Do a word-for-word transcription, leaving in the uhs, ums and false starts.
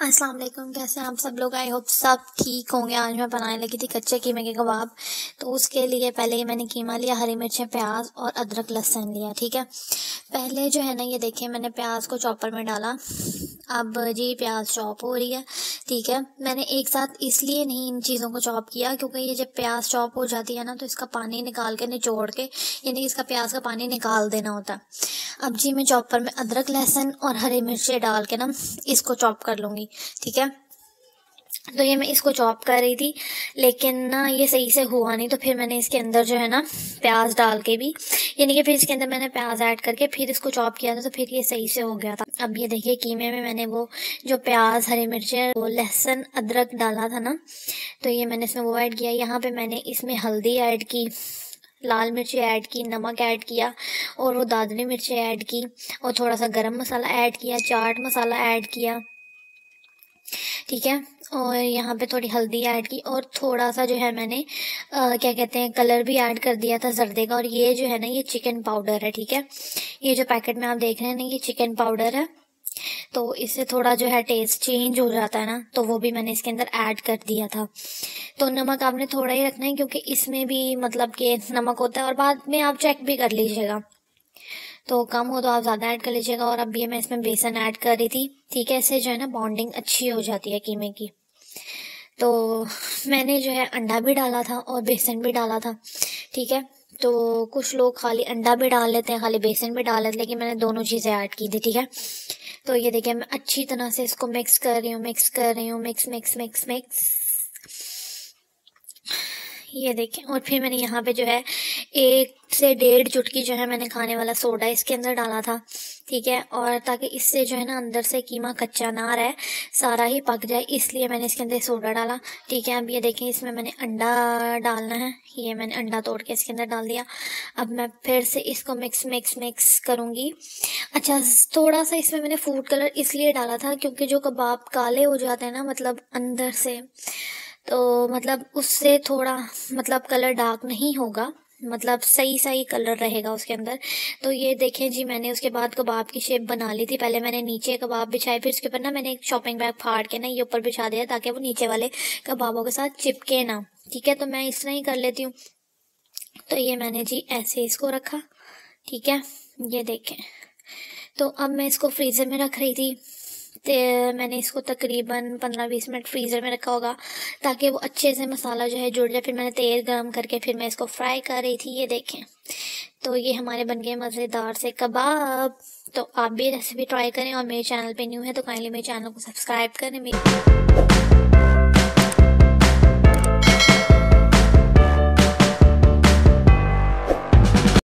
अस्सलाम वालेकुम, कैसे हैं आप सब लोग। आई होप सब ठीक होंगे। आज मैं बनाने लगी थी कच्चे कीमे के कबाब। तो उसके लिए पहले ही मैंने कीमा लिया, हरी मिर्चें, प्याज और अदरक लहसुन लिया। ठीक है, पहले जो है ना ये देखिए मैंने प्याज को चॉपर में डाला। अब जी प्याज चॉप हो रही है। ठीक है, मैंने एक साथ इसलिए नहीं इन चीज़ों को चॉप किया क्योंकि ये जब प्याज चॉप हो जाती है ना तो इसका पानी निकाल के निचोड़ के, यानी इसका प्याज का पानी निकाल देना होता है। अब जी मैं चॉपर में अदरक लहसुन और हरी मिर्चें डाल के ना इसको चॉप कर लूँगी। ठीक है, तो ये मैं इसको चॉप कर रही थी लेकिन ना ये सही से हुआ नहीं, तो फिर मैंने इसके अंदर जो है ना प्याज डाल के भी, यानी कि फिर इसके अंदर मैंने प्याज ऐड करके फिर इसको चॉप किया था, तो फिर ये सही से हो गया था। अब ये देखिए कीमे में मैंने वो जो प्याज, हरी मिर्चें, वो लहसुन, अदरक डाला था ना, तो ये मैंने इसमें वो ऐड किया। यहाँ पे मैंने इसमें हल्दी ऐड की, लाल मिर्ची ऐड की, नमक ऐड किया और वो दादनी मिर्ची ऐड की और थोड़ा सा गरम मसाला ऐड किया, चाट मसाला ऐड किया। ठीक है, और यहाँ पे थोड़ी हल्दी ऐड की और थोड़ा सा जो है मैंने आ, क्या कहते हैं कलर भी ऐड कर दिया था जर्दे का। और ये जो है ना ये चिकन पाउडर है। ठीक है, ये जो पैकेट में आप देख रहे हैं ना ये चिकन पाउडर है, तो इससे थोड़ा जो है टेस्ट चेंज हो जाता है ना, तो वो भी मैंने इसके अंदर ऐड कर दिया था। तो नमक आपने थोड़ा ही रखना है क्योंकि इसमें भी मतलब कि नमक होता है और बाद में आप चेक भी कर लीजिएगा, तो कम हो तो आप ज़्यादा ऐड कर लीजिएगा। और अब ये मैं इसमें बेसन ऐड कर रही थी। ठीक है, इससे जो है ना बॉन्डिंग अच्छी हो जाती है कीमे की। तो मैंने जो है अंडा भी डाला था और बेसन भी डाला था। ठीक है, तो कुछ लोग खाली अंडा भी डाल लेते हैं, खाली बेसन भी डाल लेते हैं, लेकिन मैंने दोनों चीज़ें ऐड की थी। ठीक है, तो ये देखिए मैं अच्छी तरह से इसको मिक्स कर रही हूँ, मिक्स कर रही हूँ, मिक्स मिक्स मिक्स मिक्स ये देखें। और फिर मैंने यहाँ पे जो है एक से डेढ़ चुटकी जो है मैंने खाने वाला सोडा इसके अंदर डाला था। ठीक है, और ताकि इससे जो है ना अंदर से कीमा कच्चा ना रहे, सारा ही पक जाए, इसलिए मैंने इसके अंदर सोडा डाला। ठीक है, अब ये देखें इसमें मैंने अंडा डालना है, ये मैंने अंडा तोड़ के इसके अंदर डाल दिया। अब मैं फिर से इसको मिक्स मिक्स मिक्स करूँगी। अच्छा, थोड़ा सा इसमें मैंने फूड कलर इसलिए डाला था क्योंकि जो कबाब काले हो जाते हैं ना मतलब अंदर से, तो मतलब उससे थोड़ा मतलब कलर डार्क नहीं होगा, मतलब सही सही कलर रहेगा उसके अंदर। तो ये देखें जी मैंने उसके बाद कबाब की शेप बना ली थी। पहले मैंने नीचे कबाब बिछाए, फिर उसके ऊपर ना मैंने एक शॉपिंग बैग फाड़ के ना ये ऊपर बिछा दिया ताकि वो नीचे वाले कबाबों के साथ चिपके ना। ठीक है, तो मैं इस तरह ही कर लेती हूँ। तो ये मैंने जी ऐसे इसको रखा। ठीक है, ये देखें। तो अब मैं इसको फ्रीज़र में रख रही थी, तो मैंने इसको तकरीबन पंद्रह बीस मिनट फ्रीज़र में रखा होगा ताकि वो अच्छे से मसाला जो है जुड़ जाए। फिर मैंने तेल गरम करके फिर मैं इसको फ्राई कर रही थी। ये देखें, तो ये हमारे बन गए मज़ेदार से कबाब। तो आप भी रेसिपी ट्राई करें और मेरे चैनल पे न्यू है तो काइंडली मेरे चैनल को सब्सक्राइब करें। मेरी